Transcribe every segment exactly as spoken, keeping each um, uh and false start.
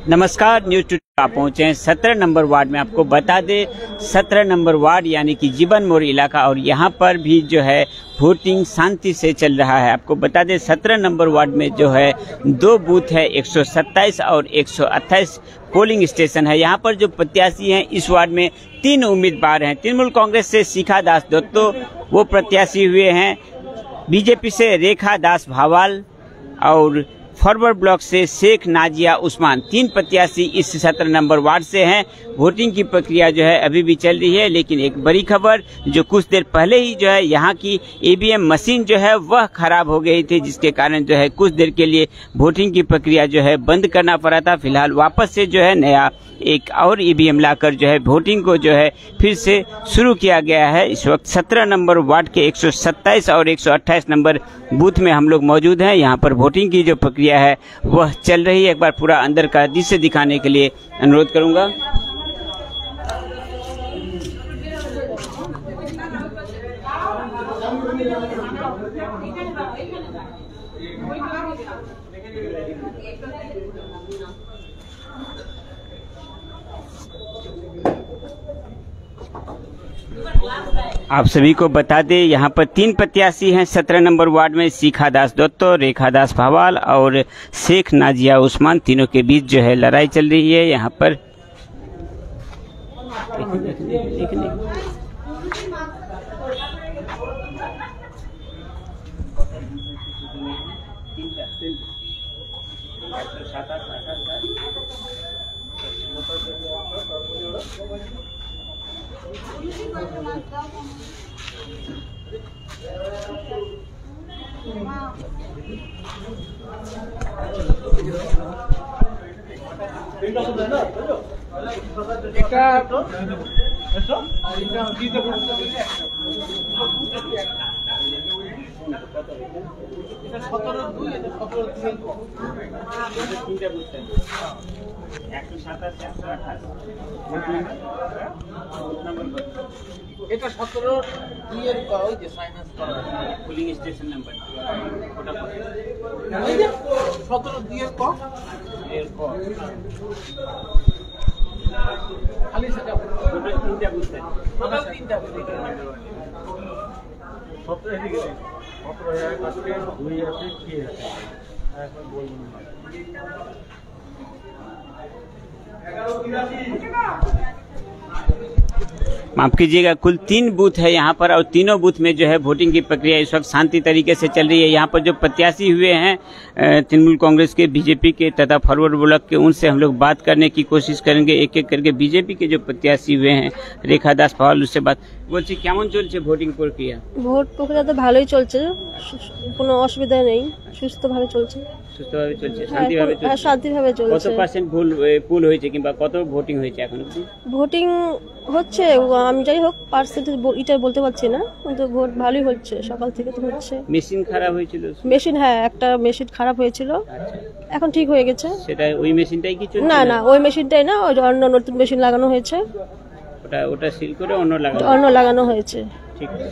नमस्कार, news today आप पहुंचे हैं सत्रह नंबर वार्ड में। आपको बता दें सत्रह नंबर वार्ड यानी कि जीवन मोड़ इलाका, और यहां पर भी जो है वोटिंग शांति से चल रहा है। आपको बता दें सत्रह नंबर वार्ड में जो है दो बूथ है, एक सौ सत्ताईस और एक सौ अट्ठाईस पोलिंग स्टेशन है। यहाँ पर जो प्रत्याशी हैं इस वार्ड में तीन उम्मीदवार हैं। तृणमूल कांग्रेस से शिखा दास दत्तो वो प्रत्याशी हुए हैं, बीजेपी से रेखा दास भावाल और फॉरवर्ड ब्लॉक से शेख नाजिया उस्मान, तीन प्रत्याशी इस सत्रह नंबर वार्ड से हैं। वोटिंग की प्रक्रिया जो है अभी भी चल रही है, लेकिन एक बड़ी खबर जो कुछ देर पहले ही जो है यहाँ की ईवीएम मशीन जो है वह खराब हो गई थी, जिसके कारण जो है कुछ देर के लिए वोटिंग की प्रक्रिया जो है बंद करना पड़ा था। फिलहाल वापस से जो है नया एक और ईवीएम लाकर जो है वोटिंग को जो है फिर से शुरू किया गया है। इस वक्त सत्रह नंबर वार्ड के एक सौ सत्ताईस और एक सौ अट्ठाईस नंबर बूथ में हम लोग मौजूद हैं। यहाँ पर वोटिंग की जो प्रक्रिया है वह चल रही है। एक बार पूरा अंदर का दृश्य दिखाने के लिए अनुरोध करूंगा। आप सभी को बता दें यहाँ पर तीन प्रत्याशी हैं सत्रह नंबर वार्ड में, शिखा दास दत्तो, रेखा दास भावाल और शेख नाजिया उस्मान। तीनों के बीच जो है लड़ाई चल रही है। यहाँ पर এটা সতেরো দুই এর ওই যে সাইনাস করা পুলিং স্টেশন নাম্বার ওটা ওই যে সতেরো দুই এর ক এর ক খালি সেটা ওটা তিনটা বুঝতে ওটা তিনটা বুঝতে সতেরো এদিকে সতেরো এর কাছে দুই আছে কি আছে এখন বলুন এগারো তিরাশি माफ कीजिएगा, कुल तीन बूथ है यहाँ पर और तीनों बूथ में जो है वोटिंग की प्रक्रिया इस वक्त शांति तरीके से चल रही है। यहाँ पर जो प्रत्याशी हुए हैं तृणमूल कांग्रेस के, बीजेपी के तथा फॉरवर्ड ब्लॉक के, उनसे हम लोग बात करने की कोशिश करेंगे एक एक करके। बीजेपी के जो प्रत्याशी हुए हैं रेखा दास भावाल, उससे बात বলছি কেমন চলছে ভোটিং প্রক্রিয়া? ভোট প্রক্রিয়া তো ভালোই চলছে, কোনো অসুবিধা নেই, সুস্থভাবে চলছে। সুস্থভাবে চলছে, শান্তিভাবে চলছে? শান্তিভাবে চলছে। কত পার্সেন্ট ভুল পুল হয়েছে কিংবা কত ভোটিং হয়েছে এখন অবধি? ভোটিং হচ্ছে, আমি যাই হোক পার্সেন্ট এটা বলতে পারছি না, কিন্তু ভোট ভালোই হচ্ছে, সকাল থেকে তো হচ্ছে। মেশিন খারাপ হয়েছিল? মেশিন, হ্যাঁ একটা মেশিন খারাপ হয়েছিল, এখন ঠিক হয়ে গেছে। সেটা ওই মেশিনটাই কি চলছে? না না, ওই মেশিনটাই না, ওই অন্য নতুন মেশিন লাগানো হয়েছে। ওটা ওটা সিল করে অন্য লাগানো অন্য লাগানো হয়েছে। ठीक है।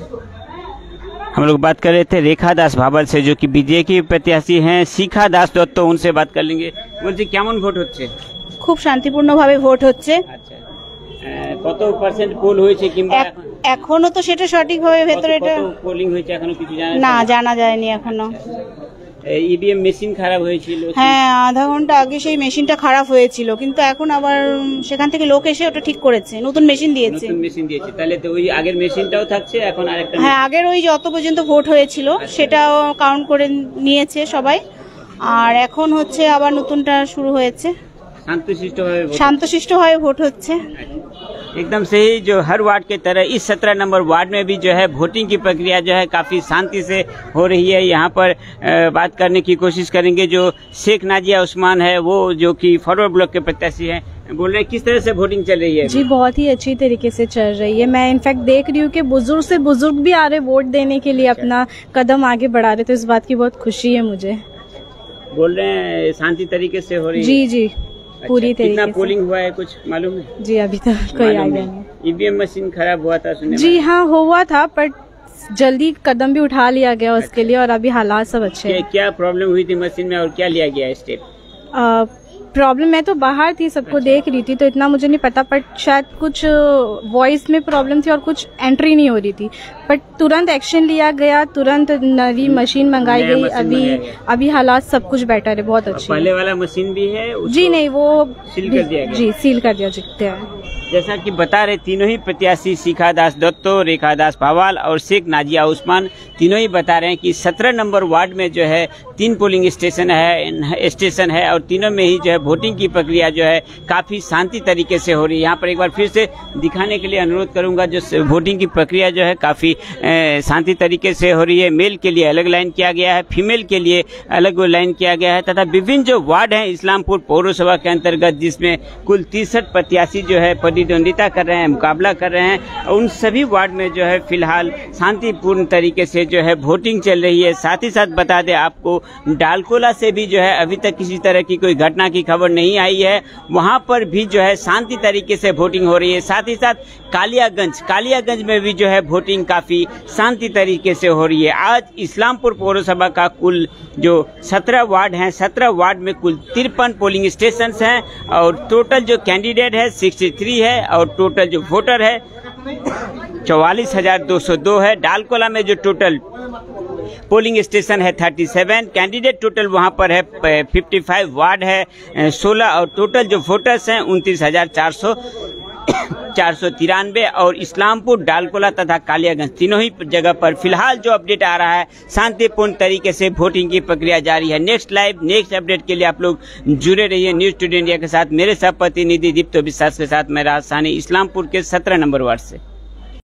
हम लोग बात कर रहे थे रेखा दास भावाल से, जो कि बीजेपी प्रत्याशी हैं। शिखा दास दत्तो, उनसे बात कर लेंगे। বলছি কেমন ভোট হচ্ছে? খুব শান্তিপূর্ণভাবে ভোট হচ্ছে। আচ্ছা, কত পার্সেন্ট পোল হয়েছে কিংবা এখনো তো সেটা সঠিকভাবে ভেতরে এটা পোলিং হয়েছে এখনো কিছু জানা না, জানা যায়নি এখনো। ইভিএম মেশিন খারাপ হয়েছিল? হ্যাঁ, আধা ঘন্টা আগে সেই মেশিনটা খারাপ হয়েছিল, কিন্তু এখন আবার সেখান থেকে লোক এসে ওটা ঠিক করেছে, নতুন মেশিন দিয়েছে। নতুন মেশিন দিয়েছে, তাহলে তো ওই আগের মেশিনটাও থাকছে এখন আরেকটা? হ্যাঁ, আগের ওই যত পর্যন্ত ভোট হয়েছিল সেটাও কাউন্ট করে নিয়েছে সবাই, আর এখন হচ্ছে আবার নতুনটা শুরু হয়েছে। शांतशिष्टভাবে शांतशिष्टভাবে ভোট হচ্ছে। एकदम सही। जो हर वार्ड के तरह इस सत्रह नंबर वार्ड में भी जो है वोटिंग की प्रक्रिया जो है काफी शांति से हो रही है। यहाँ पर बात करने की कोशिश करेंगे जो शेख नाजिया उस्मान है, वो जो कि फॉरवर्ड ब्लॉक के प्रत्याशी हैं, बोल रहे हैं किस तरह से वोटिंग चल रही है? जी बहुत ही अच्छी तरीके से चल रही है। मैं इनफैक्ट देख रही हूँ कि बुजुर्ग से बुजुर्ग भी आ रहे वोट देने के लिए, अपना कदम आगे बढ़ा रहे, तो इस बात की बहुत खुशी है मुझे। बोल रहे हैं शांति तरीके से हो रही है? जी जी पूरी अच्छा, तरीके कितना पोलिंग हुआ है कुछ मालूम है? जी अभी तक कोई आइडिया नहीं। ईवीएम मशीन खराब हुआ था सुनने जी हाँ हुआ था, पर जल्दी कदम भी उठा लिया गया उसके लिए, और अभी हालात सब अच्छे हैं। क्या प्रॉब्लम हुई थी मशीन में और क्या लिया गया स्टेप? प्रॉब्लम मैं तो बाहर थी, सबको देख रही थी, तो इतना मुझे नहीं पता, बट शायद कुछ वॉइस में प्रॉब्लम थी और कुछ एंट्री नहीं हो रही थी, बट तुरंत एक्शन लिया गया, तुरंत नई मशीन मंगाई गई। अभी अभी हालात सब कुछ बेटर है, बहुत अच्छी। पहले वाला मशीन भी है? जी नहीं, वो सील कर दिया गया। जी सील कर दिया जितते हैं। जैसा कि बता रहे तीनों ही प्रत्याशी शिखा दास दत्तो, रेखा दास भावाल और शेख नाजिया उस्मान, तीनों ही बता रहे हैं कि सत्रह नंबर वार्ड में जो है तीन पोलिंग स्टेशन है स्टेशन है और तीनों में ही जो है वोटिंग की प्रक्रिया जो है काफी शांति तरीके से हो रही है। यहाँ पर एक बार फिर से दिखाने के लिए अनुरोध करूंगा, जो वोटिंग की प्रक्रिया जो है काफी शांति तरीके से हो रही है। मेल के लिए अलग लाइन किया गया है, फीमेल के लिए अलग लाइन किया गया है तथा विभिन्न जो वार्ड है इस्लामपुर पौरसभा के अंतर्गत, जिसमें कुल तिरसठ प्रत्याशी जो है प्रतिद्वंदिता कर रहे हैं, मुकाबला कर रहे हैं, उन सभी वार्ड में जो है फिलहाल शांतिपूर्ण तरीके से जो है वोटिंग चल रही है। साथ ही साथ बता दें आपको, डालकोला से भी जो है अभी तक किसी तरह की कोई घटना की खबर नहीं आई है, वहां पर भी जो है शांति तरीके से वोटिंग हो रही है। साथ ही साथ कालियागंज कालियागंज में भी जो है वोटिंग काफी शांति तरीके से हो रही है। आज इस्लामपुर पौरसभा का कुल जो सत्रह वार्ड हैं, सत्रह वार्ड में कुल तिरपन पोलिंग स्टेशन हैं और टोटल जो कैंडिडेट है तिरसठ है और टोटल जो वोटर है चौवालीस हजार दो सौ दो है। डालकोला में जो टोटल पोलिंग स्टेशन है सैंतीस, कैंडिडेट टोटल वहां पर है पचपन, वार्ड है सोलह और टोटल जो वोटर्स हैं उनतीस हजार चार सौ चार सौ तिरानवे और इस्लामपुर, डालकोला तथा कालियागंज तीनों ही जगह पर फिलहाल जो अपडेट आ रहा है शांतिपूर्ण तरीके से वोटिंग की प्रक्रिया जारी है। नेक्स्ट लाइव नेक्स्ट अपडेट के लिए आप लोग जुड़े रहिए न्यूज टुडे इंडिया के साथ। मेरे सह प्रतिनिधि दीप्तो विश्वास के साथ मैं राजधानी इस्लामपुर के सत्रह नंबर वार्ड से।